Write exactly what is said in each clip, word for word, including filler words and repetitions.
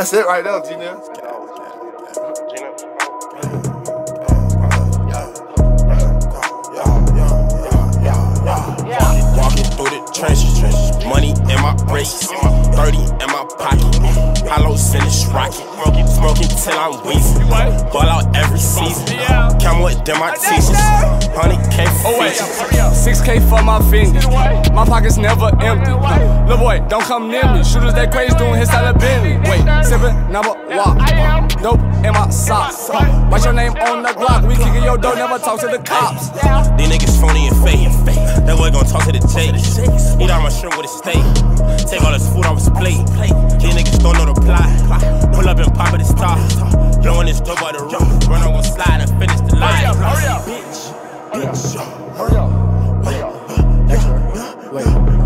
That's it right there, Gina. Walking through the trenches, money in my braces, thirty in my pocket, hollows in this rocket, smoking till I'm wheezing, ball out every season, count what them my teachers, one hundred K for features, six K for my fingers, my pockets never empty, little boy, don't come near me, shooters that crazy doing his side of Bentley, wait, sippin' number walk, dope in my socks, write your name on the Glock, we kickin' your door, never talk to the cops. These niggas phony and fake, that boy gon' talk to the tape, eat all my shrimp with a steak, take all this food off his plate, these niggas don't know the plot, pull up and pop at his top, blowing this dope out the roof, run on gon' slide and finish the line. Hurry up, bitch, bitch, hurry up, hurry up, wait,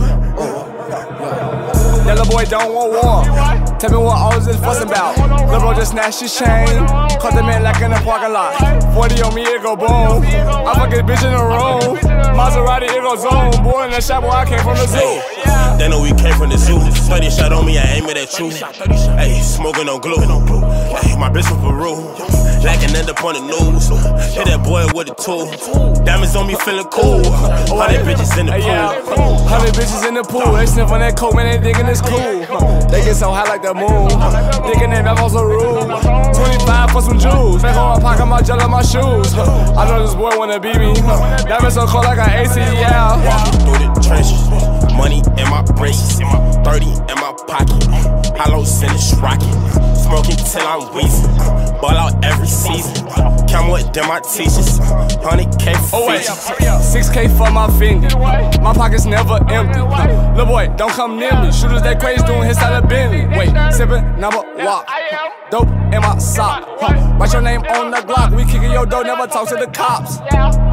that little boy don't want war. Tell me what all this fussing about. Lil' bro just snatched his chain, caught the man like in the parking lot. forty on me, it go boom. I fuck this bitch in the room. Maserati, it go zoom. Boy in the shop, boy, I came from the zoo. They know we came from the zoo. thirty shot on me, I aim it at you. Ayy, smoking on glue. Ay, my bitch from Peru. Lacking end up on the news. Hit that boy with a tool. Diamonds on me feeling cool. Hundred bitches in the pool. Hundred bitches in the pool. They sniff on that coke, man, they thinking it's cool. They get so high like the moon. Thinking they back on some rule. twenty-five for some jewels. Back on my pocket, my gel on my shoes. I know this boy wanna beat me. Diamonds so cold like an A C L. Walking through the trenches. Money in my braces. thirty in my pocket. Hollows in this rocket. Smoking till I'm wheezing. Ball out every season. Count what them my teachers. one hundred K for features. six K for my fingers. My pockets never empty. Little boy, don't come near me. Shooters that crazy doing his side of Bentley. Wait, sippin' number walk. Dope in my sock. Write your name on the Glock. We kickin' your door, never talk to the cops.